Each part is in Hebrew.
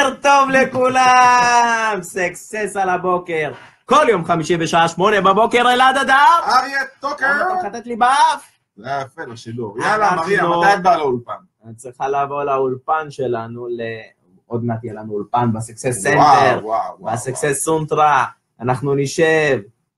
בוקר טוב לכולם, סקסס על הבוקר. כל יום חמישי בשעה 8 בבוקר אלעד אדר. אריה טוקר. אתה מחטט לי באף? זה היה יפה לשידור. יאללה מריה, מתי את באה לאולפן? אני צריכה לבוא לאולפן שלנו, עוד מעט יהיה לנו אולפן בסקסס סנטר, בסקסס סונטרה, אנחנו נשב.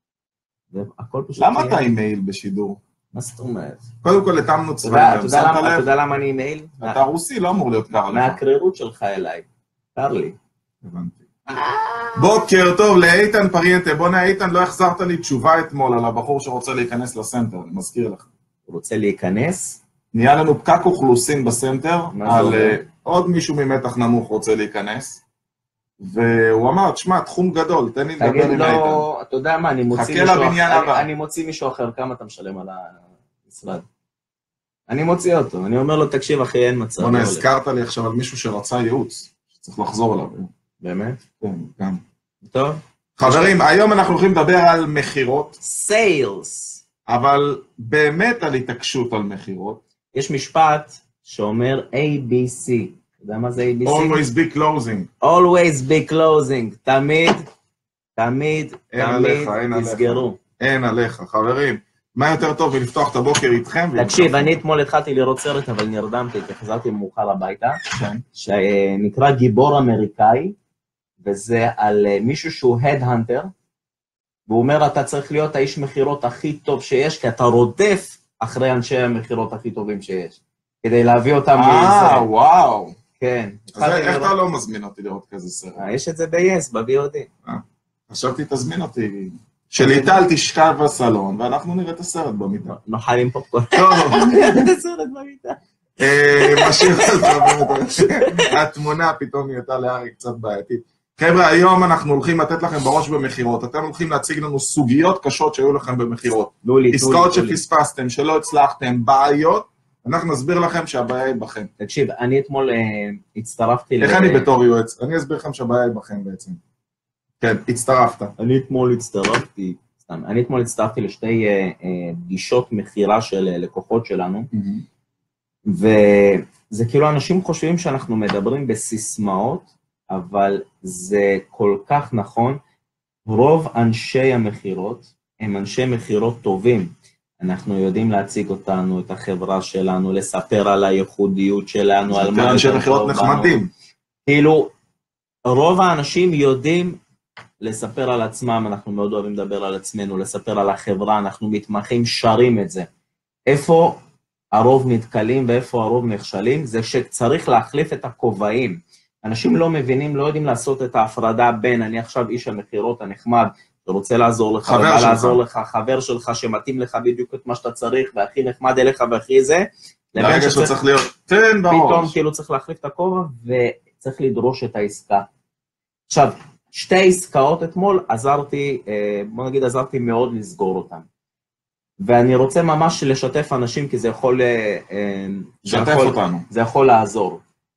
למה אתה עם מייל בשידור? מה זאת אומרת? קודם כל התאמנו צבעים. אתה יודע למה אני עם מייל? אתה רוסי, לא אמור להיות קר עליך. מהקרירות שלך אליי. קר לי. הבנתי. בוקר טוב לאיתן פריאנטה. בוא'נה איתן, לא החזרת לי תשובה אתמול על הבחור שרוצה להיכנס לסנטר, אני מזכיר לך. הוא רוצה להיכנס? נהיה לנו פקק אוכלוסין בסנטר, על עוד מישהו ממתח נמוך רוצה להיכנס, והוא אמר, תשמע, תחום גדול, תן לי לדבר עם איתן. תגיד לו, אתה יודע מה, אני מוציא מישהו אחר, כמה אתה משלם על המשרד? אני מוציא אותו, אני אומר לו, תקשיב אחי, אין מצב. בוא'נה, הזכרת לי עכשיו על מישהו שרצה ייעוץ, שצריך לחזור אליו. באמת? כן, גם. טוב. חברים, היום אנחנו הולכים לדבר על מחירות. סיילס. אבל באמת על התעקשות על מחירות. יש משפט שאומר ABC. אתה יודע מה זה ABC? Always be closing. Always be closing. תמיד תסגרו. אין עליך, חברים. מה יותר טוב מלפתוח את הבוקר איתכם? תקשיב, אני אתמול התחלתי לראות סרט, אבל נרדמתי, כי חזרתי מאוחר הביתה, שנקרא גיבור אמריקאי, וזה על מישהו שהוא Headhunter, והוא אומר, אתה צריך להיות האיש מחירות הכי טוב שיש, כי אתה רודף אחרי אנשי המחירות הכי טובים שיש, כדי להביא אותם לזה. וואו. כן. אז איך אתה לא מזמין אותי לראות כזה סרט? יש את זה ב-yes, ב-VOD. חשבתי, תזמין אותי. שליטל תשכב בסלון, ואנחנו נראה את הסרט במיטה. נאכל עם פופקורן. טוב. נראה את הסרט במיטה. משאיר את התמונה פתאום נהייתה לארי קצת בעייתית. חבר'ה, היום אנחנו הולכים לתת לכם בראש במחירות. אתם הולכים להציג לנו סוגיות קשות שהיו לכם במחירות. עסקאות שפספסתם, שלא הצלחתם, בעיות. אנחנו נסביר לכם שהבעיה היא בכם. תקשיב, אני אתמול הצטרפתי... איך אני בתור יועץ? אני אסביר לכם שהבעיה היא בכם בעצם. כן, הצטרפת. אני אתמול הצטרפתי לשתי פגישות מחירה של לקוחות שלנו, וזה כאילו אנשים חושבים שאנחנו מדברים בסיסמאות, אבל זה כל כך נכון. רוב אנשי המחירות הם אנשי מחירות טובים. אנחנו יודעים להציג אותנו, את החברה שלנו, לספר על הייחודיות שלנו, על מה... אנשי מחירות נחמדים. כאילו, רוב האנשים יודעים לספר על עצמם, אנחנו מאוד אוהבים לדבר על עצמנו, לספר על החברה, אנחנו מתמחים, שרים את זה. איפה הרוב נתקלים ואיפה הרוב נכשלים, זה שצריך להחליף את הכובעים. אנשים לא מבינים, לא יודעים לעשות את ההפרדה בין, אני עכשיו איש המחירות הנחמד, שרוצה לעזור לך, חבר שלך שמתאים לך בדיוק את מה שאתה צריך, והכי נחמד אליך והכי זה, לרגע שאתה צריך להיות, תן בראש. פתאום כאילו צריך להחליף את הכובע, וצריך לדרוש את העסקה. עכשיו, שתי עסקאות אתמול, בוא נגיד, עזרתי מאוד לסגור אותן. ואני רוצה ממש לשתף אנשים, כי זה יכול... לשתף אותנו. זה יכול לעזור.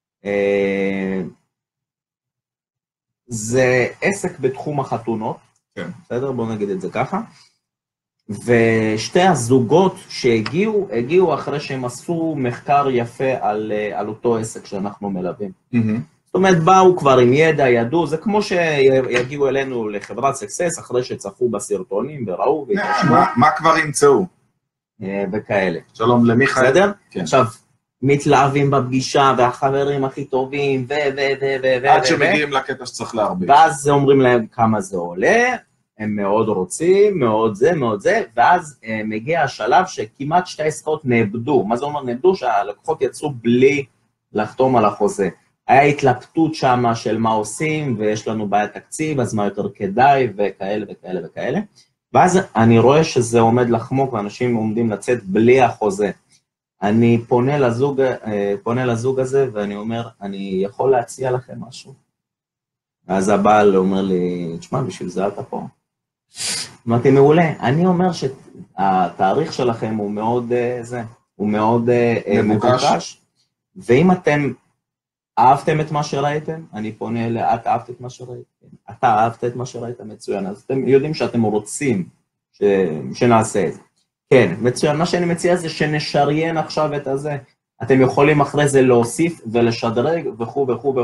זה עסק בתחום החתונות, כן. בסדר? בואו נגיד את זה ככה. ושתי הזוגות שהגיעו, הגיעו אחרי שהם עשו מחקר יפה על אותו עסק שאנחנו מלווים. זאת אומרת, באו כבר עם ידע, ידעו, זה כמו שיגיעו אלינו לחברת סקסס, אחרי שצפו בסרטונים וראו והתרשמו. מה כבר ימצאו? וכאלה. שלום למיכאל. בסדר? עכשיו, מתלהבים בפגישה, והחברים הכי טובים, עד שמגיעים לקטע שצריך להרבה. ואז אומרים להם כמה זה עולה, הם מאוד רוצים, מאוד זה, ואז מגיע השלב שכמעט שתי עסקאות נאבדו. מה זה אומר נאבדו? שהלקוחות יצאו בלי לחתום על החוזה. היה התלבטות שם של מה עושים, ויש לנו בעיית תקציב, אז מה יותר כדאי, וכאלה. ואז אני רואה שזה עומד לחמוק, ואנשים עומדים לצאת בלי החוזה. אני פונה לזוג הזה, ואני אומר, אני יכול להציע לכם משהו? ואז הבעל אומר לי, תשמע, בשביל זה אתה פה. אמרתי, מעולה. אני אומר שהתאריך שלכם הוא מאוד מבוקש, ואם אתם אהבתם את מה שראיתם, אני פונה את אהבת את מה שראיתם, אתה אהבת את מה שראית, מצוין, אז אתם יודעים שאתם רוצים שנעשה את זה. כן, מצוין, מה שאני מציע זה שנשריין עכשיו את הזה, אתם יכולים אחרי זה להוסיף ולשדרג וכו' וכו' וכו',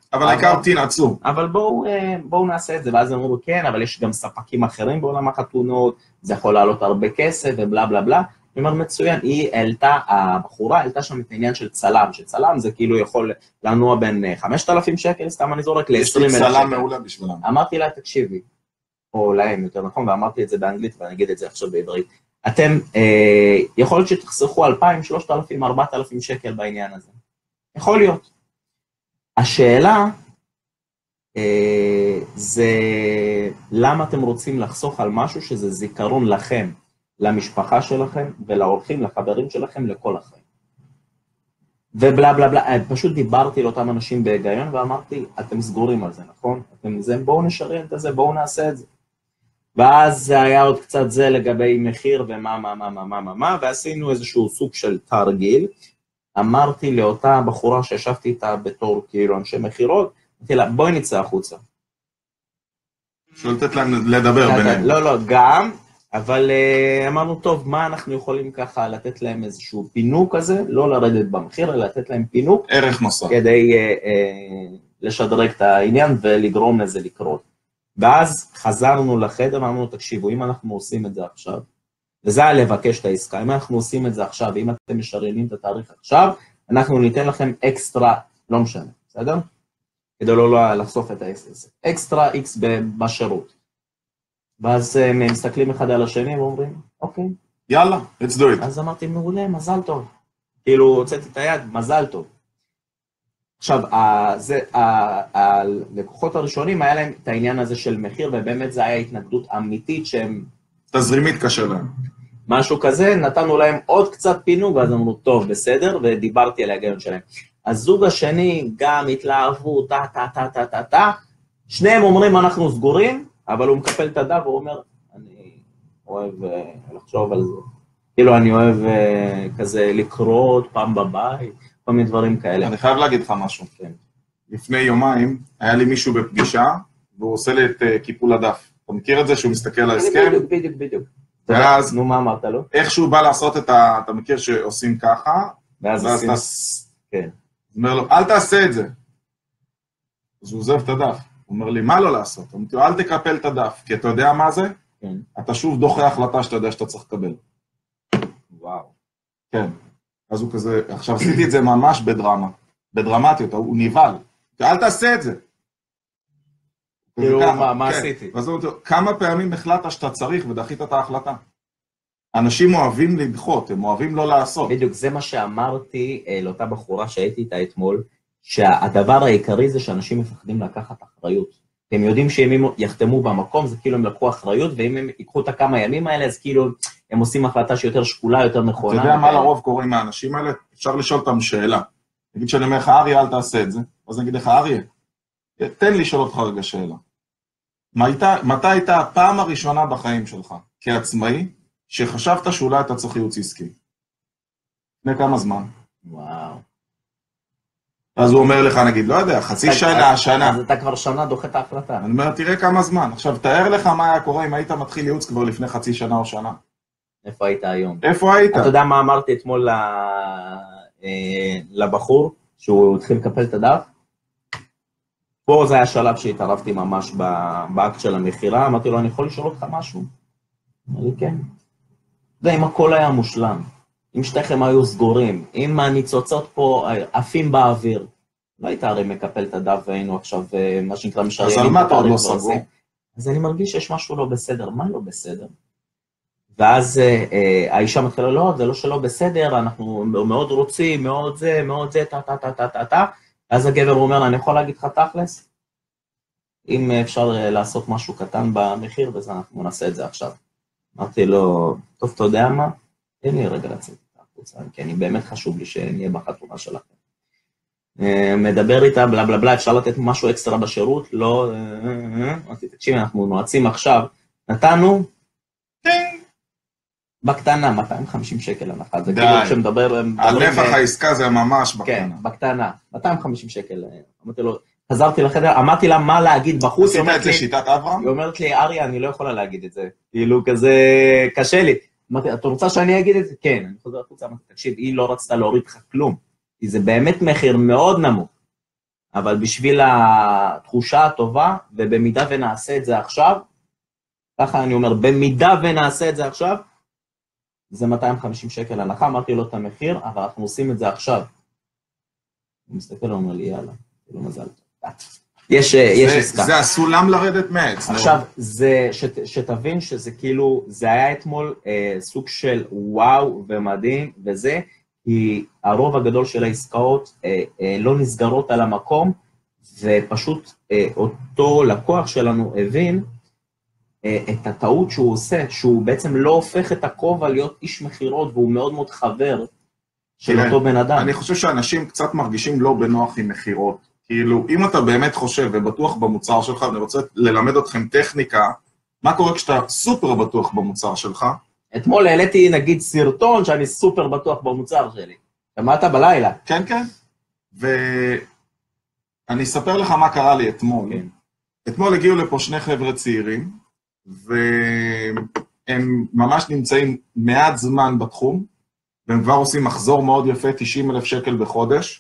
אבל העיקר תנעצו. אבל בואו נעשה את זה, ואז אמרו, כן, אבל יש גם ספקים אחרים בעולם החתונות, זה יכול לעלות הרבה כסף ובלה בלה בלה. אני אומר, מצוין, הבחורה העלתה שם את העניין של צלם, שצלם זה כאילו יכול לנוע בין 5,000 שקל, סתם אני זורק ל-20,000 שקל. יש לי צלם מעולה בשבילם. אמרתי לה, תקשיבי, או להם יותר נכון, ואמרתי את זה באנגלית, ואני אגיד את זה עכשיו בעברית. אתם, יכול להיות שתחסכו 2,000, 3,000, 4,000 שקל בעניין הזה. יכול להיות. השאלה, זה למה אתם רוצים לחסוך על משהו שזה זיכרון לכם, למשפחה שלכם, ולאורחים, לחברים שלכם, לכל החיים. ובלה בלה בלה, פשוט דיברתי לאותם אנשים בהיגיון, ואמרתי, אתם סגורים על זה, נכון? בואו נשריין את זה, בואו נעשה את זה. ואז זה היה עוד קצת זה לגבי מחיר ומה, ועשינו איזשהו סוג של תרגיל. אמרתי לאותה בחורה שישבתי איתה בתור כאילו אנשי מחירות, אמרתי לה, בואי נצא החוצה. שולטת להם לדבר ביניהם. לא, גם, אבל אמרנו, טוב, מה אנחנו יכולים ככה לתת להם איזשהו פינוק כזה, לא לרדת במחיר, אלא לתת להם פינוק. ערך נוסף. כדי לשדרג את העניין ולגרום לזה לקרות. ואז חזרנו לחדר ואמרנו, תקשיבו, אם אנחנו עושים את זה עכשיו, וזה היה לבקש את העסקה, אם אנחנו עושים את זה עכשיו, אם אתם משריינים את התאריך עכשיו, אנחנו ניתן לכם אקסטרה, לא משנה, בסדר? כדי לא לחשוף את העסק, אקסטרה איקס בשירות. ואז הם מסתכלים אחד על השני ואומרים, אוקיי. יאללה, let's do it. אז אמרתי, מעולה, מזל טוב. כאילו, הוצאתי את היד, מזל טוב. עכשיו, הלקוחות הראשונים היה להם את העניין הזה של מחיר, ובאמת זה היה התנגדות אמיתית שהם... תזרימית קשה להם. משהו כזה, נתנו להם עוד קצת פינוק, ואז אמרו, טוב, בסדר, ודיברתי על ההיגיון שלהם. הזוג השני גם התלהבו, שניהם אומרים, אנחנו סגורים, אבל הוא מקפל את הדף, והוא אומר, אני אוהב לחשוב על זה. כאילו, אני אוהב כזה לקרות פעם בבית, כל מיני דברים כאלה. אני חייב להגיד לך משהו. כן. לפני יומיים, היה לי מישהו בפגישה, והוא עושה לי את קיפול הדף. אתה מכיר את זה שהוא מסתכל על ההסכם? בדיוק. ואז, נו, מה אמרת לו? איך שהוא בא לעשות אתה מכיר שעושים ככה, ואז אתה... כן. אומר לו, אל תעשה את זה. אז הוא עוזב את הדף. הוא אומר לי, מה לא לעשות? הוא אומר, אל תקפל את הדף, כי אתה יודע מה זה? כן. אתה שוב דוחה החלטה שאתה יודע שאתה צריך לקבל. וואו. כן. אז הוא כזה, עכשיו עשיתי את זה ממש בדרמה. בדרמטיות, הוא ניבל. אל תעשה את זה. כאילו, מה עשיתי? ואז הוא אומר, כמה פעמים החלטת שאתה צריך ודחית את ההחלטה? אנשים אוהבים לדחות, הם אוהבים לא לעשות. בדיוק, זה מה שאמרתי לאותה בחורה שהייתי איתה אתמול, שהדבר העיקרי זה שאנשים מפחדים לקחת אחריות. הם יודעים שאם הם יחתמו במקום, זה כאילו הם לקחו אחריות, ואם הם ייקחו את הכמה ימים האלה, אז כאילו הם עושים החלטה שיותר שקולה, יותר נכונה. אתה יודע מה לרוב קורה עם האנשים האלה? אפשר לשאול אותם שאלה. נגיד שאני אומר לך, אריה, אל תעשה את זה. אז נגיד לך, אריה, תן לי לשאול אותך רגע שאלה. מתי הייתה הפעם הראשונה בחיים שלך, כעצמאי, שחשבת שאולי אתה צריך ייעוץ עסקי? לפני כמה זמן? וואו. אז הוא אומר לך, נגיד, לא יודע, חצי שנה, שנה. אז אתה כבר שנה דוחה את ההחלטה. אני אומר, תראה כמה זמן. עכשיו, תאר לך מה היה קורה אם היית מתחיל ייעוץ כבר לפני חצי שנה או שנה. איפה היית היום? איפה היית? אתה יודע מה אמרתי אתמול לבחור, שהוא התחיל לקפל את הדף? פה זה היה שלב שהתערבתי ממש באקט של המחירה, אמרתי לו, אני יכול לשאול אותך משהו? אמר לי, כן. ואם הכל היה מושלם, אם שתיכם היו סגורים, אם הניצוצות פה עפים באוויר, לא היית הרי מקפל את הדף והיינו עכשיו, מה שנקרא, משריינים. אז על מה אתה עוד לא סגור? אז אני מרגיש שיש משהו לא בסדר. מה לא בסדר? ואז האישה מתחילה, לא, זה לא שלא בסדר, אנחנו מאוד רוצים, מאוד זה, אז הגבר אומר, אני יכול להגיד לך תכלס? אם אפשר לעשות משהו קטן במחיר, וזה אנחנו נעשה את זה עכשיו. אמרתי לו, טוב, אתה יודע מה? תן לי רגע לצאת את החוצה, כי אני באמת חשוב לי שנהיה בחתונה שלכם. מדבר איתה, בלה בלה בלה, אפשר לתת משהו אקסטרה בשירות? לא, אמרתי, תקשיב, אנחנו נועצים עכשיו, נתנו, בקטנה, 250 שקל הנחה, זה כאילו כשמדבר... על נפח העסקה זה ממש בקטנה. כן, בקטנה, 250 שקל. אמרתי לו, חזרתי לחדר, אמרתי לה מה להגיד בחוץ. עשית את זה שיטת אברהם? היא אומרת לי, אריה, אני לא יכולה להגיד את זה. כאילו כזה קשה לי. אמרתי, את רוצה שאני אגיד את זה? כן, אני חוזר החוצה, אמרתי, תקשיב, היא לא רצתה להוריד לך כלום. כי זה באמת מחיר מאוד נמוך. אבל בשביל התחושה הטובה, ובמידה ונעשה את זה עכשיו, ככה אני אומר, במידה ונעשה את זה עכשיו, זה 250 שקל הנחה, אמרתי לו את המחיר, אבל אנחנו עושים את זה עכשיו. הוא מסתכל לנו על יאללה, זה לא מזל טוב. יש עסקה. זה הסולם לרדת מעץ. עכשיו, שתבין שזה כאילו, זה היה אתמול סוג של וואו ומדהים וזה, כי הרוב הגדול של העסקאות לא נסגרות על המקום, ופשוט אותו לקוח שלנו הבין את הטעות שהוא עושה, שהוא בעצם לא הופך את הכובע להיות איש מחירות, והוא מאוד מאוד חבר של אותו בן אדם. אני חושב שאנשים קצת מרגישים לא בנוח עם מחירות. כאילו, אם אתה באמת חושב ובטוח במוצר שלך, ואני רוצה ללמד אתכם טכניקה, מה קורה כשאתה סופר בטוח במוצר שלך? אתמול העליתי נגיד סרטון שאני סופר בטוח במוצר שלי. שמעת בלילה? כן, כן. ואני אספר לך מה קרה לי אתמול. כן. אתמול הגיעו לפה שני חבר'ה צעירים, והם ממש נמצאים מעט זמן בתחום, והם כבר עושים מחזור מאוד יפה, 90,000 שקל בחודש,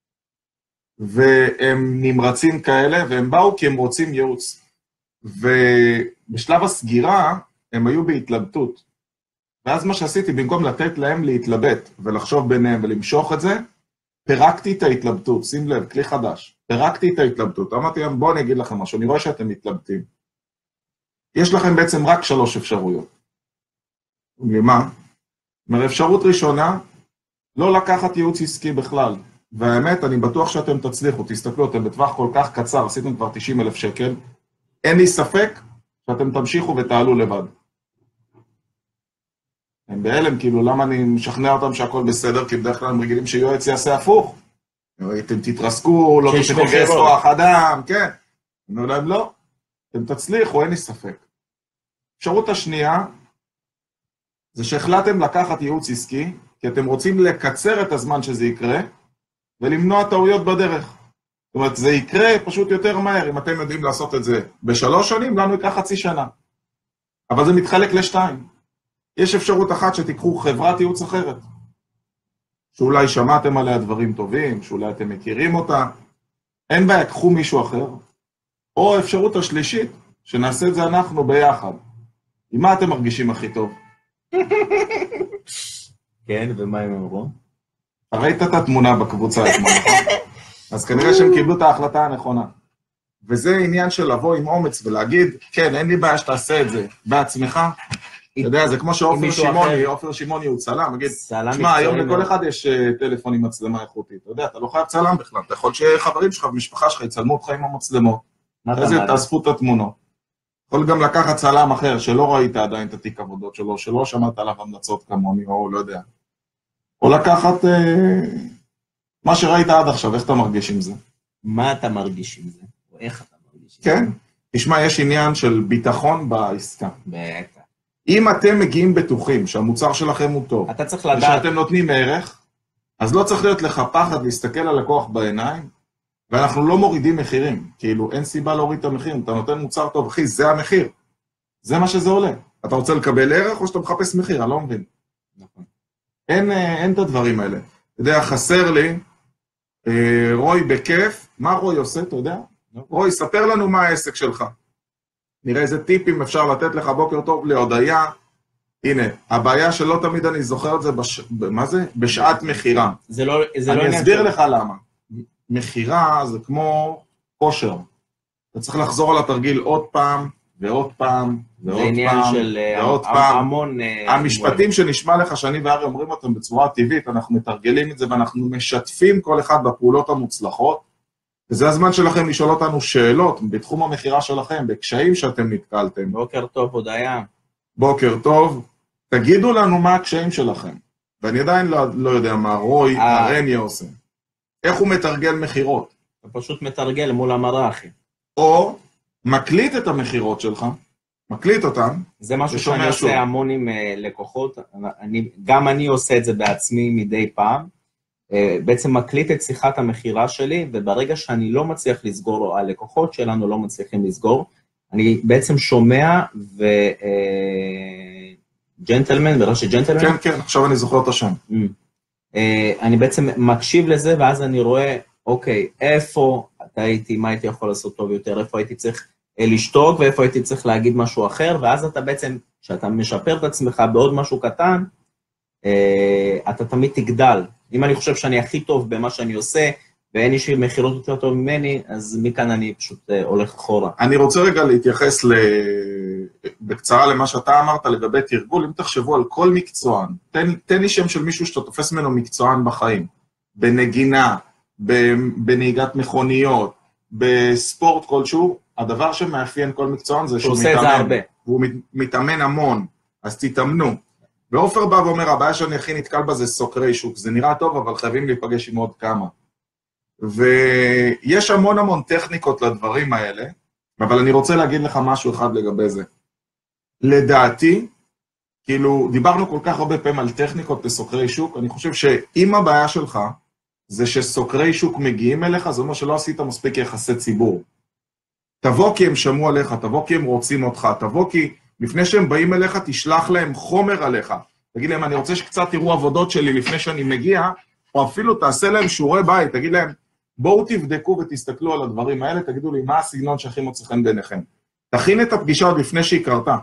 והם נמרצים כאלה, והם באו כי הם רוצים ייעוץ. ובשלב הסגירה, הם היו בהתלבטות. ואז מה שעשיתי, במקום לתת להם להתלבט, ולחשוב ביניהם ולמשוך את זה, פירקתי את ההתלבטות, שים לב, כלי חדש. פירקתי את ההתלבטות, אמרתי להם, בואו אני אגיד לכם משהו, אני רואה שאתם מתלבטים. יש לכם בעצם רק 3 אפשרויות. למה? אפשרות ראשונה, לא לקחת ייעוץ עסקי בכלל. והאמת, אני בטוח שאתם תצליחו, תסתכלו, אתם בטווח כל כך קצר, עשיתם כבר 90,000 שקל, אין לי ספק שאתם תמשיכו ותעלו לבד. הם בהלם, כאילו, למה אני משכנע אותם שהכל בסדר, כי בדרך כלל הם רגילים שיועץ יעשה הפוך. אתם תתרסקו, לא תצליחו לגייס כוח אדם, כן. אני אומר להם, לא, אתם תצליחו, אין לי ספק. אפשרות השנייה, זה שהחלטתם לקחת ייעוץ עסקי, כי אתם רוצים לקצר את הזמן שזה יקרה, ולמנוע טעויות בדרך. זאת אומרת, זה יקרה פשוט יותר מהר, אם אתם יודעים לעשות את זה ב3 שנים, לנו ייקח חצי שנה. אבל זה מתחלק ל2. יש אפשרות אחת שתיקחו חברת ייעוץ אחרת, שאולי שמעתם עליה דברים טובים, שאולי אתם מכירים אותה, אין בעיה, קחו מישהו אחר, או האפשרות השלישית, שנעשה את זה אנחנו ביחד. עם מה אתם מרגישים הכי טוב? כן, ומה הם אמרו? ראית את התמונה בקבוצה אתמול, נכון? אז כנראה שהם קיבלו את ההחלטה הנכונה. וזה עניין של לבוא עם אומץ ולהגיד, כן, אין לי בעיה שתעשה את זה בעצמך. אתה יודע, זה כמו שעופר שמעוני הוא צלם, מגיד, שמע, היום לכל אחד יש טלפון עם מצלמה איכותית. אתה יודע, אתה לא חייב צלם בכלל, אתה יכול שחברים שלך ומשפחה שלך יצלמו אותך עם המצלמות. אחרי זה תאספו את התמונות. יכול גם לקחת צלם אחר, שלא ראית עדיין את התיק עבודות שלו, שלא שמעת עליו המלצות כמוני, או לא יודע. או לקחת מה שראית עד עכשיו, איך אתה מרגיש עם זה? מה אתה מרגיש עם זה? או איך אתה מרגיש עם זה? כן, תשמע, יש עניין של ביטחון בעסקה. בטח. אם אתם מגיעים בטוחים שהמוצר שלכם הוא טוב, אתה צריך לדעת. ושאתם נותנים ערך, אז לא צריך להיות לך פחד להסתכל על לקוח בעיניים, ואנחנו לא מורידים מחירים. כאילו, אין סיבה להוריד את המחיר. אתה נותן מוצר טוב, אחי, זה המחיר. זה מה שזה עולה. אתה רוצה לקבל ערך או שאתה מחפש מחיר? אני לא מבין. נכון. אין את הדברים האלה. אתה יודע, חסר לי, רוי בכיף, מה רוי עושה, אתה יודע? רוי, ספר לנו מה העסק שלך. נראה איזה טיפים אפשר לתת לך, בוקר טוב להודיה. הנה, הבעיה שלא תמיד אני זוכר את זה, מה זה? בשעת מחירה. אני אסביר לך למה. מחירה זה כמו כושר. אתה צריך לחזור על התרגיל עוד פעם, ועוד פעם, ועוד פעם, זה עניין של המון... המשפטים שנשמע לך שאני וארי אומרים אותם בצורה טבעית, אנחנו מתרגלים את זה ואנחנו משתפים כל אחד בפעולות המוצלחות, וזה הזמן שלכם לשאול אותנו שאלות בתחום המחירה שלכם, בקשיים שאתם נתקלתם. בוקר טוב, הודיה. בוקר טוב. תגידו לנו מה הקשיים שלכם. ואני עדיין לא יודע מה רוי הרניה עושה. איך הוא מתרגל מחירות? אתה פשוט מתרגל מול המראה, אחי. או מקליט את המחירות שלך, מקליט אותם. זה משהו שאני עושה המון עם לקוחות, גם אני עושה את זה בעצמי מדי פעם, בעצם מקליט את שיחת המחירה שלי, וברגע שאני לא מצליח לסגור, או הלקוחות שלנו לא מצליחים לסגור, אני בעצם שומע ג'נטלמן, בראשי ג'נטלמן. כן, כן, עכשיו אני זוכר את השם. אני בעצם מקשיב לזה, ואז אני רואה, אוקיי, איפה, אתה הייתי, מה הייתי יכול לעשות טוב יותר, איפה הייתי צריך לשתוק, ואיפה הייתי צריך להגיד משהו אחר, ואז אתה בעצם, כשאתה משפר את עצמך בעוד משהו קטן, אתה תמיד תגדל. אם אני חושב שאני הכי טוב במה שאני עושה, ואין אישי מחירות יותר טוב ממני, אז מכאן אני פשוט הולך אחורה. אני רוצה רגע להתייחס בקצרה למה שאתה אמרת לגבי תרגול. אם תחשבו על כל מקצוען, תן לי שם של מישהו שאתה תופס ממנו מקצוען בחיים, בנגינה, בנהיגת מכוניות, בספורט כלשהו, הדבר שמאפיין כל מקצוען זה שהוא מתאמן. והוא מתאמן המון, אז תתאמנו. ועופר בא ואומר, הבעיה שאני הכי נתקל בה זה סוקרי שוק, זה נראה טוב, אבל חייבים להיפגש עם עוד כמה. ויש המון טכניקות לדברים האלה, אבל אני רוצה להגיד לך משהו אחד לגבי זה. לדעתי, כאילו, דיברנו כל כך הרבה פעמים על טכניקות לסוקרי שוק, אני חושב שאם הבעיה שלך זה שסוקרי שוק מגיעים אליך, זה אומר שלא עשית מספיק יחסי ציבור. תבוא כי הם שמעו עליך, תבוא כי הם רוצים אותך, תבוא כי לפני שהם באים אליך, תשלח להם חומר עליך. תגיד להם, אני רוצה שקצת תראו עבודות שלי לפני שאני מגיע, או אפילו תעשה להם שיעורי בית, תגיד להם, בואו תבדקו ותסתכלו על הדברים האלה, תגידו לי מה הסגנון שהכי מוצא חן ביניכם. תכין את הפגישה עוד לפני שהיא קרתה.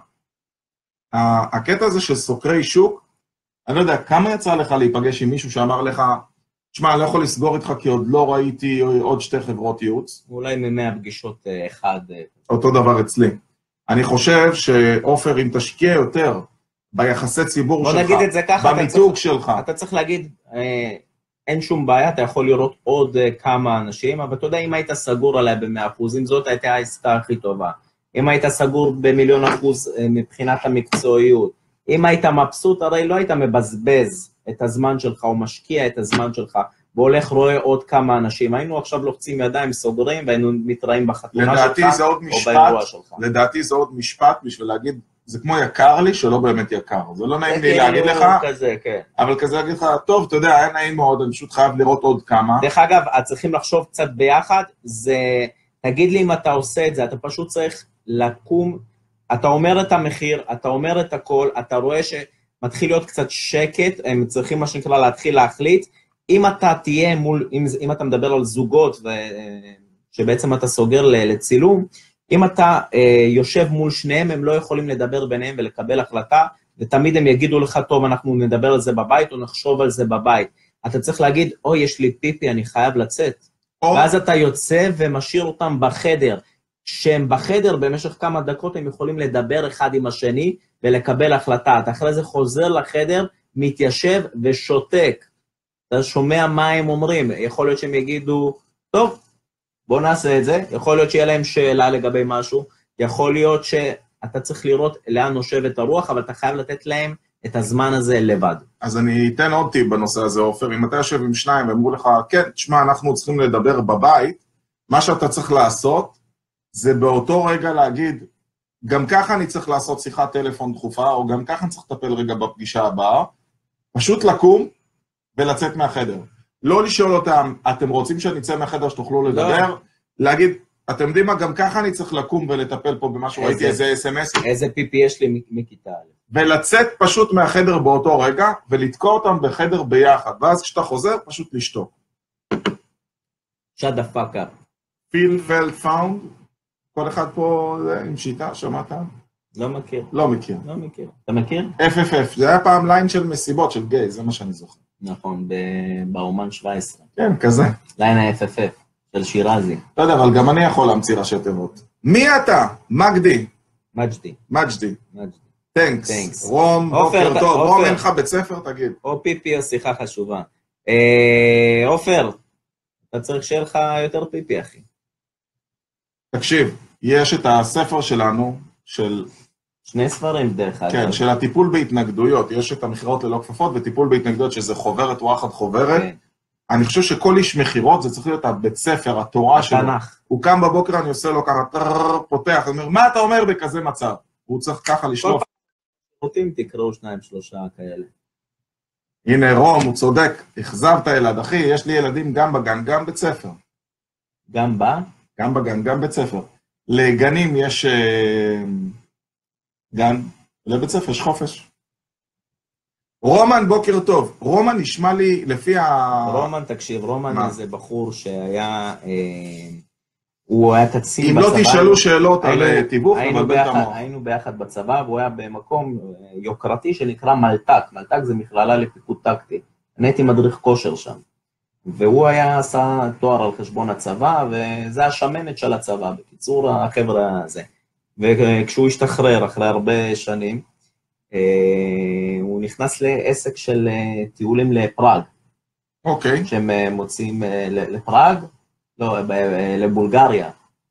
הקטע הזה של סוקרי שוק, אני לא יודע, כמה יצא לך להיפגש עם מישהו שאמר לך, תשמע, אני לא יכול לסגור איתך כי עוד לא ראיתי עוד 2 חברות ייעוץ. אולי מ100 פגישות אחד. אותו דבר אצלי. אני חושב שעופר, אם תשקיע יותר ביחסי ציבור שלך, נגיד את זה ככה, במיתוג שלך. אתה צריך להגיד, אין שום בעיה, אתה יכול לראות עוד כמה אנשים, אבל אתה יודע, אם היית סגור עליה ב100%, אם זאת הייתה העסקה הכי טובה, אם היית סגור ב1,000,000% מבחינת המקצועיות, אם היית מבסוט, הרי לא היית מבזבז את הזמן שלך, או משקיע את הזמן שלך, והולך רואה עוד כמה אנשים. היינו עכשיו לוחצים ידיים, סוגרים, והיינו מתראים בחתונה שלך, או באירוע שלך. לדעתי זה עוד משפט בשביל להגיד, זה כמו יקר לי, שלא באמת יקר. זה לא נעים לי להגיד לך, אבל כזה להגיד לך, טוב, אתה יודע, אין נעים מאוד, אני פשוט חייב לראות עוד כמה. דרך אגב, צריכים לחשוב קצת ביחד, זה, תגיד לי אם אתה עושה את זה, אתה פשוט צריך לקום, אתה אומר את המחיר, אתה אומר את הכל, אתה רואה שמתחיל להיות קצת שקט, הם צריכים מה שנקרא להתחיל להחליט, אם אתה תהיה מול, אם אתה מדבר על זוגות, שבעצם אתה סוגר לצילום, אם אתה יושב מול שניהם, הם לא יכולים לדבר ביניהם ולקבל החלטה, ותמיד הם יגידו לך, טוב, אנחנו נדבר על זה בבית, או נחשוב על זה בבית. אתה צריך להגיד, אוי, יש לי פיפי, אני חייב לצאת. ואז אתה יוצא ומשאיר אותם בחדר. שהם בחדר, במשך כמה דקות, הם יכולים לדבר אחד עם השני, ולקבל החלטה. אתה אחרי זה חוזר לחדר, מתיישב ושותק. אתה שומע מה הם אומרים. יכול להיות שהם יגידו, טוב, בוא נעשה את זה. יכול להיות שיהיה להם שאלה לגבי משהו. יכול להיות שאתה צריך לראות לאן נושבת הרוח, אבל אתה חייב לתת להם את הזמן הזה לבד. אז אני אתן עוד טיפ בנושא הזה, עופר. אם אתה יושב עם שניים ואמרו לך, כן, תשמע, אנחנו צריכים לדבר בבית, מה שאתה צריך לעשות, זה באותו רגע להגיד, גם ככה אני צריך לעשות שיחת טלפון דחופה, או גם ככה אני צריך לטפל רגע בפגישה הבאה, פשוט לקום ולצאת מהחדר. לא לשאול אותם, אתם רוצים שאני אצא מהחדר שתוכלו לדבר? להגיד, אתם יודעים מה, גם ככה אני צריך לקום ולטפל פה במשהו, ראיתי איזה SMS. איזה פיפי יש לי מכיתה. ולצאת פשוט מהחדר באותו רגע, ולתקוע אותם בחדר ביחד, ואז כשאתה חוזר, פשוט לשתוק. shut the fuck up. feel felt found, כל אחד פה עם שיטה, שמעת? לא מכיר. לא מכיר. לא מכיר. אתה מכיר? FFF, זה היה פעם ליין של מסיבות, של גיי, זה מה שאני זוכר. נכון, באומן 17. כן, כזה. ליין ה-FFF, של שירזי. לא יודע, אבל גם אני יכול להמציא ראשי תיבות. מי אתה? מגדי. מג'די. מג'די. מג'די. טנקס. רום, בוקר טוב. רום, אין לך בית ספר, תגיד. או פיפי או שיחה חשובה. עופר, אתה צריך שיהיה לך יותר פיפי, אחי. תקשיב, יש את הספר שלנו, של... 2 ספרים דרך אגב. כן, של הטיפול בהתנגדויות. יש את המכירות ללא כפפות, וטיפול בהתנגדויות, שזה חוברת וואחד חוברת. כן. אני חושב שכל איש מכירות, זה צריך להיות הבית ספר, התורה שלו. התנ"ך. הוא קם בבוקר, אני עושה לו ככה, פותח, אומר, מה אתה אומר בכזה מצב? הוא צריך ככה לשלוף. אותים תקראו 2-3 כאלה. הנה רום, הוא צודק, החזבת ילד, אחי, יש לי ילדים גם בגן, גם בית ספר. גם בה? גם בגן, גם בית ספר. לגנים יש גן, לבית ספר יש חופש. רומן, בוקר טוב. רומן נשמע לי לפי רומן, תקשיב, רומן זה בחור שהיה הוא היה קצין אם בצבא. לא תשאלו שאלות על תיווך, נבלבל את המוח. היינו ביחד בצבא, והוא היה במקום יוקרתי שנקרא מלתק. מלתק זה מכללה לפיקוד טקטי. אני הייתי מדריך כושר שם. והוא היה עשה תואר על חשבון הצבא, וזה השמנת של הצבא, בקיצור החבר'ה הזה. וכשהוא השתחרר אחרי הרבה שנים, הוא נכנס לעסק של טיולים לפראג. אוקיי. שהם מוצאים לפראג, לא, לבולגריה.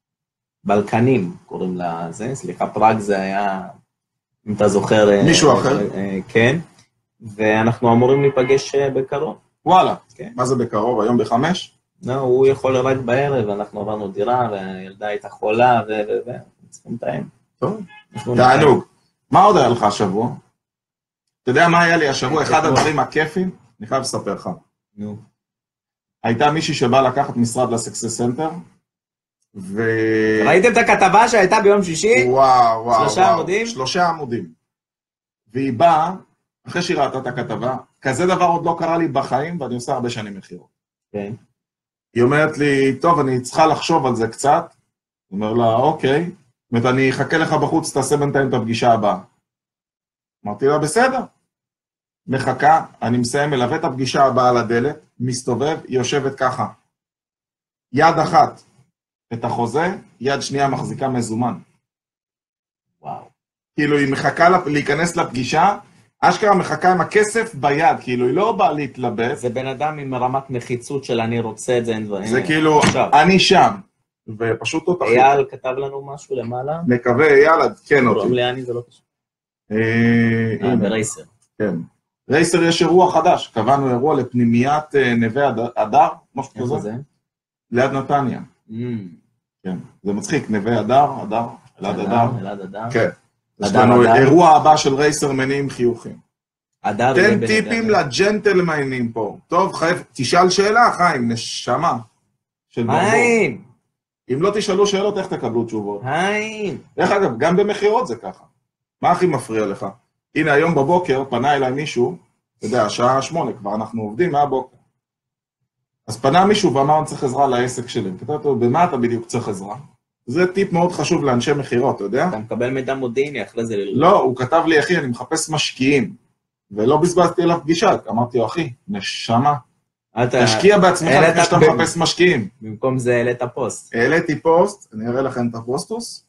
בלקנים קוראים לזה, סליחה, פראג זה היה, אם אתה זוכר... מישהו אחר? כן, ואנחנו אמורים להיפגש בקרוב. וואלה, כן. מה זה בקרוב? היום ב5? לא, הוא יכול רק בערב, אנחנו עברנו דירה, והילדה הייתה חולה, צריכים לתאם. טוב, תענוג. מה עוד היה לך השבוע? אתה יודע מה היה לי השבוע? אחד הדברים הכיפים? אני חייב לספר לך. נו. הייתה מישהי שבאה לקחת משרד לסקסס סנטר, ראיתם את הכתבה שהייתה ביום שישי? וואו. 3 עמודים? 3 עמודים. והיא באה, אחרי שהיא ראתה את הכתבה, כזה דבר עוד לא קרה לי בחיים, ואני עושה הרבה שנים מחירות. כן. היא אומרת לי, טוב, אני צריכה לחשוב על זה קצת. היא אומר לה, אוקיי. זאת אומרת, אני אחכה לך בחוץ, תעשה בינתיים את הפגישה הבאה. אמרתי לה, בסדר. מחכה, אני מסיים, מלווה את הפגישה הבאה על הדלת, מסתובב, היא יושבת ככה. יד אחת את החוזה, יד שנייה מחזיקה מזומן. וואו. כאילו, היא מחכה להיכנס לפגישה, אשכרה מחכה עם הכסף ביד, כאילו, היא לא באה להתלבט. זה בן אדם עם רמת מחיצות של אני רוצה את זה, אין דברים. זה כאילו, אני שם. ופשוט אותך. אייל כתב לנו משהו למעלה? מקווה, אייל, עדכן אותי. קוראים לי אני, זה לא קשור. ברייסר. כן. רייסר יש אירוע חדש, קבענו אירוע לפנימיית נווה הדר, משהו כזה. איפה זה? ליד נתניה. כן, זה מצחיק, נווה הדר, אלעד הדר. כן. יש לנו אירוע הבא של רייסר מניעים חיוכים. תן טיפים לג'נטלמיינים פה. טוב, תשאל שאלה, חיים, נשמה. חיים! אם לא תשאלו שאלות, איך תקבלו תשובות? חיים! דרך אגב, גם במחירות זה ככה. מה הכי מפריע לך? הנה, היום בבוקר פנה אליי מישהו, אתה יודע, השעה 8, כבר אנחנו עובדים מהבוקר. אז פנה מישהו ואמר, אני צריך עזרה לעסק שלי. כתבתי לו, במה אתה בדיוק צריך עזרה? זה טיפ מאוד חשוב לאנשי מחירות, אתה יודע? אתה מקבל מידע מודיעיני אחרי זה. לא, הוא כתב לי, אחי, אני מחפש משקיעים. ולא בזבזתי אליו פגישה, אמרתי לו, אחי, נשמה. תשקיע בעצמך לפני שאתה מחפש משקיעים. במקום זה העלית פוסט. העליתי פוסט, אני אראה לכם את הפוסטוס.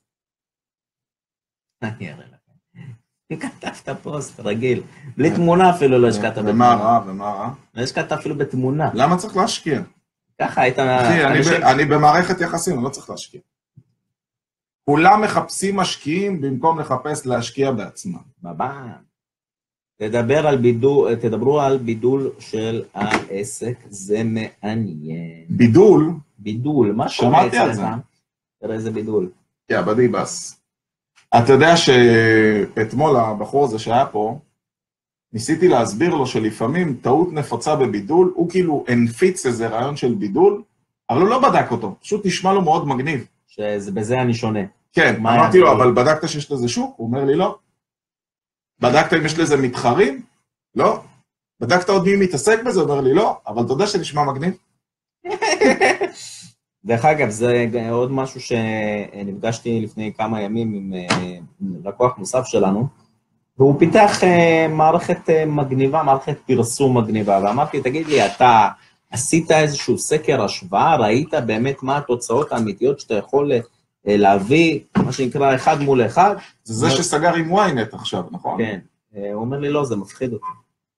אני אראה לכם. כתבת פוסט, רגיל. בלי תמונה אפילו לא השקעת בתמונה. ומה רע? לא השקעת אפילו בתמונה. למה צריך להשקיע? ככה היית... אחי, אני במערכת יחסים, אני לא צריך להשקיע. כולם מחפשים משקיעים במקום לחפש להשקיע בעצמם. בבא. תדברו על בידול של העסק, זה מעניין. בידול? בידול, מה שמעתי על זה. תראה איזה בידול. יא, בדי בס. אתה יודע שאתמול הבחור הזה שהיה פה, ניסיתי להסביר לו שלפעמים טעות נפוצה בבידול, הוא כאילו הנפיץ איזה רעיון של בידול, אבל הוא לא בדק אותו, פשוט נשמע לו מאוד מגניב. שבזה אני שונה. כן, אמרתי לו, אבל בדקת שיש לזה שוק? הוא אומר לי, לא. בדקת אם יש לזה מתחרים? לא. בדקת עוד מי מתעסק בזה? הוא אומר לי, לא, אבל אתה יודע שנשמע מגניב. דרך אגב, זה עוד משהו שנפגשתי לפני כמה ימים עם לקוח נוסף שלנו, והוא פיתח מערכת מגניבה, מערכת פרסום מגניבה, ואמרתי, תגיד לי, אתה עשית איזשהו סקר השוואה, ראית באמת מה התוצאות האמיתיות שאתה יכול להביא, מה שנקרא אחד מול אחד? זה שסגר עם ynet עכשיו, נכון? כן. הוא אומר לי, לא, זה מפחיד אותי.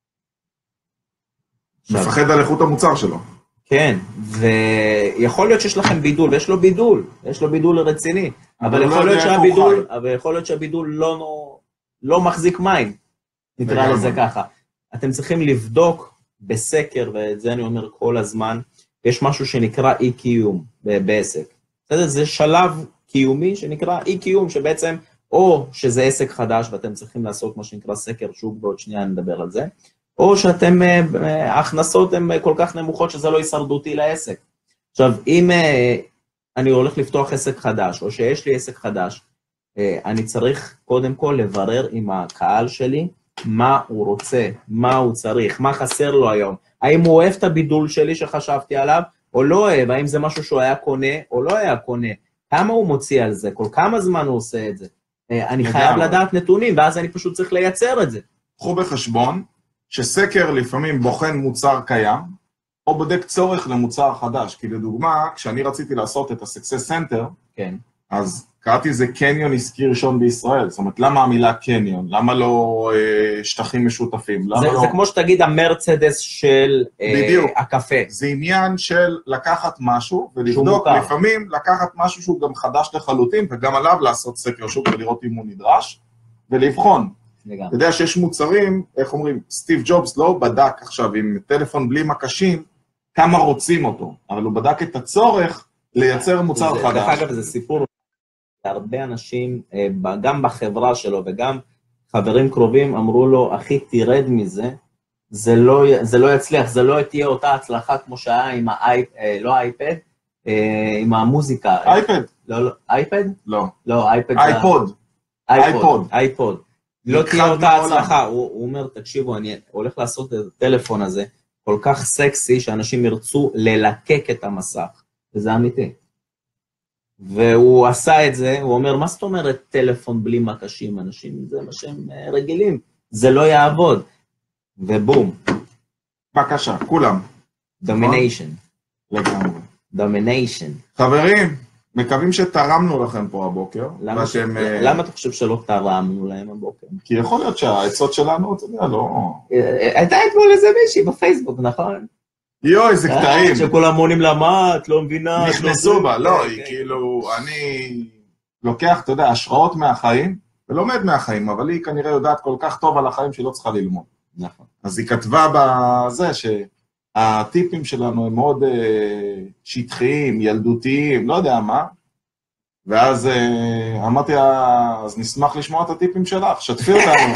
מפחד על איכות המוצר שלו. כן, ויכול להיות שיש לכם בידול, ויש לו בידול, יש לו בידול רציני, אבל יכול להיות שהבידול לא מחזיק מים, נקרא לזה ככה. אתם צריכים לבדוק בסקר, ואת זה אני אומר כל הזמן, יש משהו שנקרא אי-קיום בעסק. זה שלב קיומי שנקרא אי-קיום, שבעצם או שזה עסק חדש, ואתם צריכים לעשות מה שנקרא סקר שוק, בעוד שנייה נדבר על זה, או שאתם, ההכנסות הן כל כך נמוכות שזה לא הישרדותי לעסק. עכשיו, אם אני הולך לפתוח עסק חדש, או שיש לי עסק חדש, אני צריך קודם כל לברר עם הקהל שלי, מה הוא רוצה, מה הוא צריך, מה חסר לו היום, האם הוא אוהב את הבידול שלי שחשבתי עליו, או לא אוהב, האם זה משהו שהוא היה קונה או לא היה קונה, כמה הוא מוציא על זה, כל כמה זמן הוא עושה את זה. אני חייב לדעת נתונים, ואז אני פשוט צריך לייצר את זה. קחו בחשבון שסקר לפעמים בוחן מוצר קיים, או בודק צורך למוצר חדש, כי לדוגמה, כשאני רציתי לעשות את ה-Success Center, כן. אז קראתי זה קניון עסקי ראשון בישראל, זאת אומרת, למה המילה קניון? למה לא שטחים משותפים? זה כמו שתגיד המרצדס של הקפה. זה עניין של לקחת משהו, ולבדוק לפעמים לקחת משהו שהוא גם חדש לחלוטין, וגם עליו לעשות סקר שוק ולראות אם הוא נדרש, ולבחון. אתה יודע שיש מוצרים, איך אומרים, סטיב ג'ובס לא בדק עכשיו עם טלפון בלי מקשים, כמה רוצים אותו, אבל הוא בדק את הצורך לייצר מוצר חדש. דרך אגב, זה סיפור, הרבה אנשים, גם בחברה שלו וגם חברים קרובים, אמרו לו, אחי, תרד מזה, זה לא יצליח, זה לא תהיה אותה הצלחה כמו שהיה עם לא האייפד, עם המוזיקה. אייפד? לא, אייפד? לא. לא, אייפד. אייפוד. לא תהיה אותה הצלחה. הוא אומר, תקשיבו, אני הולך לעשות את הטלפון הזה, כל כך סקסי, שאנשים ירצו ללקק את המסך, וזה אמיתי. והוא עשה את זה, הוא אומר, מה זאת אומרת טלפון בלי מקשים, אנשים, זה מה שהם רגילים, זה לא יעבוד. ובום. בבקשה, כולם. דומיניישן. לגמרי. דומיניישן. חברים, מקווים שתרמנו לכם פה הבוקר. למה אתה חושב שלא תרמנו להם הבוקר? כי יכול להיות שהעצות שלנו, אתה יודע, לא... הייתה אתמול איזה מישהי בפייסבוק, נכון? יו, איזה קטעים. שכולם עונים לה, מה, את לא מבינה. נכנסו בה, לא, היא כאילו, אני לוקח, אתה יודע, השראות מהחיים, ולומד מהחיים, אבל היא כנראה יודעת כל כך טוב על החיים שהיא לא צריכה ללמוד. נכון. אז היא כתבה בזה שהטיפים שלנו הם מאוד שטחיים, ילדותיים, לא יודע מה, ואז אמרתי לה, אז נשמח לשמוע את הטיפים שלך, שתפי אותנו.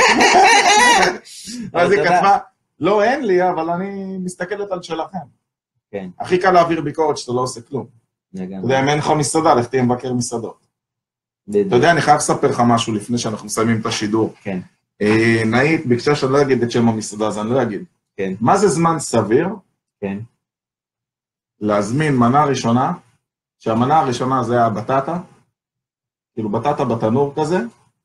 אז היא כתבה, לא, אין לי, אבל אני מסתכלת על שלכם. כן. הכי קל להעביר ביקורת שאתה לא עושה כלום. אתה יודע, אם אין לך מסעדה, לך תהיה מבקר מסעדות. אתה יודע, אני חייב לספר לך משהו לפני שאנחנו מסיימים את השידור. כן. נאית, ביקשה שאני לא אגיד את שם המסעדה, אז אני לא אגיד. כן. מה זה זמן סביר? כן. להזמין מנה ראשונה, שהמנה הראשונה זה הבטטה, כאילו בטטה בתנור כזה,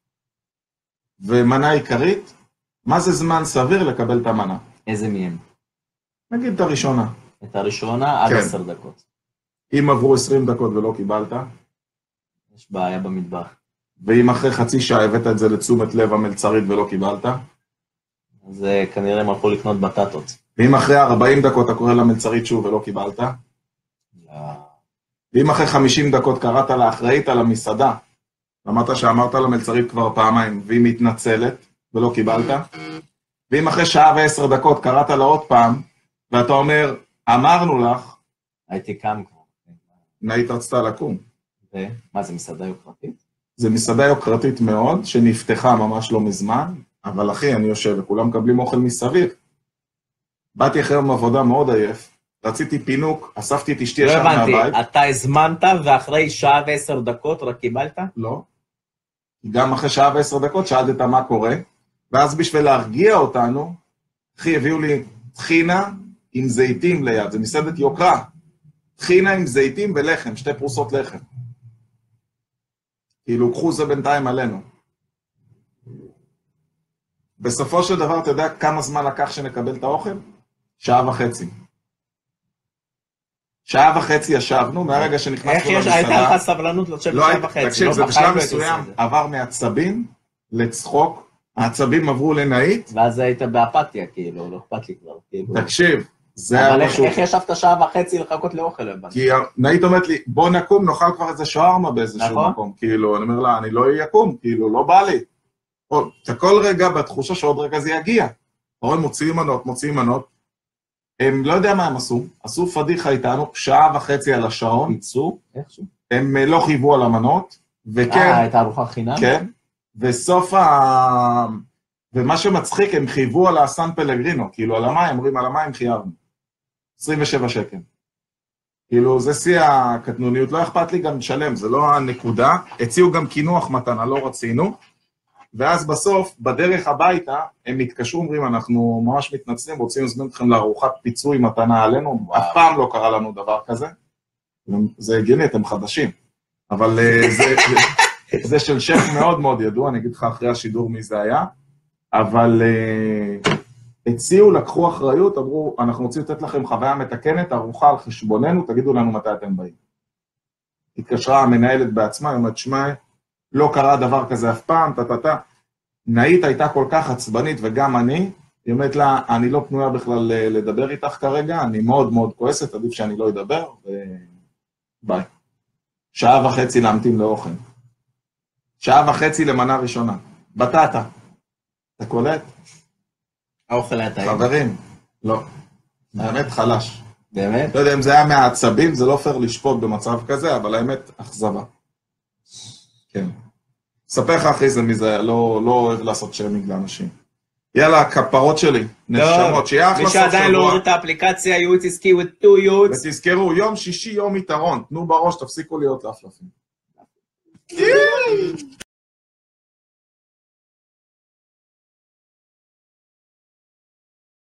ומנה עיקרית, מה זה זמן סביר לקבל את המנה? איזה מהם? נגיד את הראשונה. את הראשונה עד 10 דקות. אם עברו 20 דקות ולא קיבלת? יש בעיה במטבח. ואם אחרי חצי שעה הבאת את זה לתשומת לב המלצרית ולא קיבלת? אז כנראה הם הלכו לקנות בטטות. ואם אחרי 40 דקות אתה קורא למלצרית שוב ולא קיבלת? לא. ואם אחרי 50 דקות קראת לה אחראית על המסעדה, אמרת שאמרת למלצרית כבר פעמיים, והיא מתנצלת ולא קיבלת? ואם אחרי שעה ו10 דקות קראת לה עוד פעם, ואתה אומר, אמרנו לך, הייתי קם כבר. נאית רצתה לקום. מה, זה מסעדה יוקרתית? זה מסעדה יוקרתית מאוד, שנפתחה ממש לא מזמן, אבל אחי, אני יושב וכולם מקבלים אוכל מסביב. באתי אחרי יום עבודה מאוד עייף, רציתי פינוק, אספתי את אשתי ישר מהבית. לא הבנתי, אתה הזמנת ואחרי שעה ו10 דקות רק קיבלת? לא. גם אחרי שעה ו10 דקות שאלת מה קורה, ואז בשביל להרגיע אותנו, אחי, הביאו לי טחינה עם זיתים ליד, זה מסעדת יוקרה. טחינה עם זיתים ולחם, 2 פרוסות לחם. כאילו, קחו זה בינתיים עלינו. בסופו של דבר, אתה יודע כמה זמן לקח שנקבל את האוכל? 1.5 שעות. 1.5 שעות ישבנו, מהרגע שנכנסנו למסעדה. הייתה לך סבלנות לשבת 1.5 שעות. תקשיב, זה בשלב מסוים עבר מעצבים לצחוק, העצבים עברו לנאית. ואז היית באפתיה, כאילו, לא אכפת לי כבר. תקשיב, זה היה אבל משהו... איך ישבת 1.5 שעות לחכות לאוכל? כי נאית אומרת לי, בוא נקום, נאכל כבר איזה שווארמה באיזשהו מקום. כאילו, אני אומר לה, אני לא יקום, כאילו, לא בא לי. אתה כל רגע בתחושה שעוד רגע זה יגיע. רואים, מוציאים מנות, הם לא יודע מה הם עשו פדיחה איתנו, 1.5 שעות על השעון. פיצו? איכשהו? הם לא חייבו על המנות, וכן... הייתה ארוחה חינם? כן, ומה שמצחיק, הם חייבו על הסן פלגרינו, כאילו על המים, אומרים על המים חייבנו. 27 שקל. כאילו, זה שיא הקטנוניות, לא אכפת לי גם לשלם, זה לא הנקודה. הציעו גם כינוח מתנה, לא רצינו. ואז בסוף, בדרך הביתה, הם מתקשרו, אומרים, אנחנו ממש מתנצלים, רוצים להזמין אתכם לארוחת פיצוי מתנה עלינו, אף פעם לא קרה לנו דבר כזה. זה הגיוני, אתם חדשים. אבל זה של שף מאוד מאוד ידוע, אני אגיד לך אחרי השידור מי זה היה, אבל הציעו, לקחו אחריות, אמרו, אנחנו רוצים לתת לכם חוויה מתקנת, ארוחה על חשבוננו, תגידו לנו מתי אתם באים. התקשרה המנהלת בעצמה, היא אומרת, שמע, לא קרה דבר כזה אף פעם, נאית הייתה כל כך עצבנית, וגם אני, היא אומרת לה, אני לא פנויה בכלל לדבר איתך כרגע, אני מאוד מאוד כועסת, עדיף שאני לא אדבר, וביי. 1.5 שעה להמתין לאוכל. 1.5 שעה למנה ראשונה. בטטה. אתה קולט? האוכל היה טעים. חברים, לא. האמת חלש. באמת? לא יודע אם זה היה מהעצבים, זה לא פייר לשפוט במצב כזה, אבל האמת, אכזבה. כן. ספר לך אחרי זה מי זה היה, לא אוהב לעשות שיימינג לאנשים. יאללה, הכפרות שלי, נשמות, שיהיה אחלה סוף שבוע. מי שעדיין לא רואה את האפליקציה, ייעוץ עסקי with 2 ייעוץ. ותזכרו, יום שישי, יום יתרון, תנו בראש, תפסיקו להיות לפלפים.